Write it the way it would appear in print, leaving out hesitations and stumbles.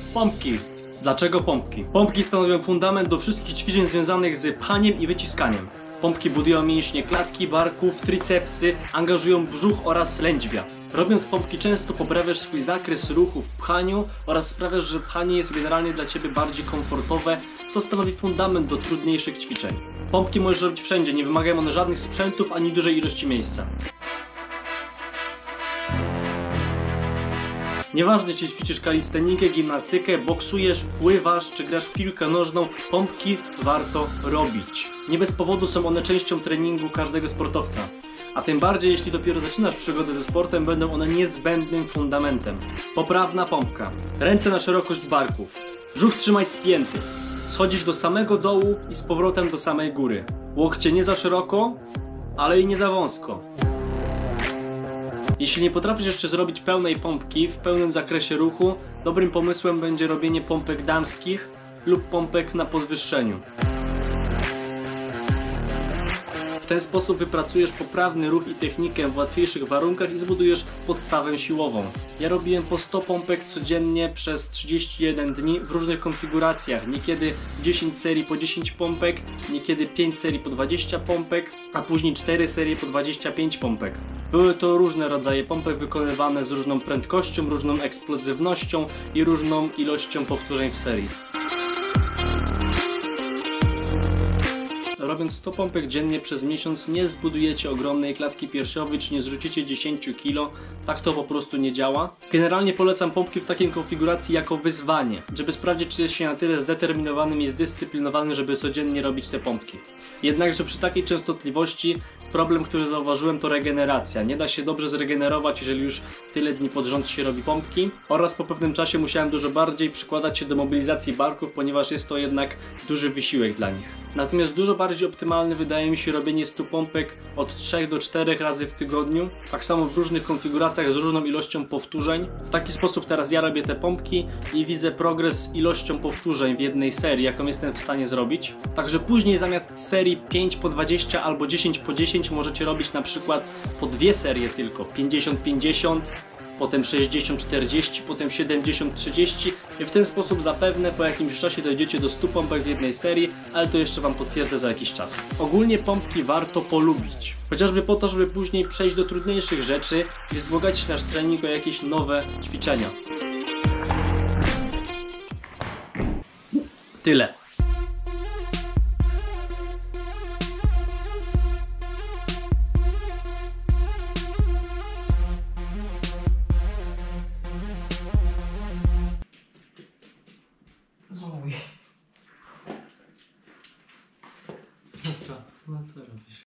Pompki. Dlaczego pompki? Pompki stanowią fundament do wszystkich ćwiczeń związanych z pchaniem i wyciskaniem. Pompki budują mięśnie klatki, barków, tricepsy, angażują brzuch oraz lędźwia. Robiąc pompki często poprawiasz swój zakres ruchu w pchaniu oraz sprawiasz, że pchanie jest generalnie dla Ciebie bardziej komfortowe, co stanowi fundament do trudniejszych ćwiczeń. Pompki możesz robić wszędzie, nie wymagają one żadnych sprzętów ani dużej ilości miejsca. Nieważne czy ćwiczysz kalistenikę, gimnastykę, boksujesz, pływasz czy grasz w piłkę nożną, pompki warto robić. Nie bez powodu są one częścią treningu każdego sportowca. A tym bardziej jeśli dopiero zaczynasz przygodę ze sportem, będą one niezbędnym fundamentem. Poprawna pompka. Ręce na szerokość barków. Brzuch trzymaj spięty. Schodzisz do samego dołu i z powrotem do samej góry. Łokcie nie za szeroko, ale i nie za wąsko. Jeśli nie potrafisz jeszcze zrobić pełnej pompki w pełnym zakresie ruchu, dobrym pomysłem będzie robienie pompek damskich lub pompek na podwyższeniu. W ten sposób wypracujesz poprawny ruch i technikę w łatwiejszych warunkach i zbudujesz podstawę siłową. Ja robiłem po 100 pompek codziennie przez 31 dni w różnych konfiguracjach. Niekiedy 10 serii po 10 pompek, niekiedy 5 serii po 20 pompek, a później 4 serie po 25 pompek. Były to różne rodzaje pompek wykonywane z różną prędkością, różną eksplozywnością i różną ilością powtórzeń w serii. Robiąc 100 pompek dziennie przez miesiąc nie zbudujecie ogromnej klatki piersiowej czy nie zrzucicie 10 kg, tak to po prostu nie działa. Generalnie polecam pompki w takiej konfiguracji jako wyzwanie, żeby sprawdzić czy jest się na tyle zdeterminowanym i zdyscyplinowanym, żeby codziennie robić te pompki. Jednakże przy takiej częstotliwości problem, który zauważyłem, to regeneracja. Nie da się dobrze zregenerować, jeżeli już tyle dni pod rząd się robi pompki, oraz po pewnym czasie musiałem dużo bardziej przykładać się do mobilizacji barków, ponieważ jest to jednak duży wysiłek dla nich. Natomiast dużo bardziej optymalne wydaje mi się robienie 100 pompek od 3 do 4 razy w tygodniu, tak samo w różnych konfiguracjach z różną ilością powtórzeń. W taki sposób teraz ja robię te pompki i widzę progres z ilością powtórzeń w jednej serii, jaką jestem w stanie zrobić. Także później zamiast serii 5 po 20 albo 10 po 10 możecie robić na przykład po 2 serie tylko, 50-50, potem 60-40, potem 70-30 i w ten sposób zapewne po jakimś czasie dojdziecie do 100 pompek w jednej serii, ale to jeszcze Wam potwierdzę za jakiś czas. Ogólnie pompki warto polubić, chociażby po to, żeby później przejść do trudniejszych rzeczy i wzbogacić nasz trening o jakieś nowe ćwiczenia. Tyle. Zoe. No co robisz?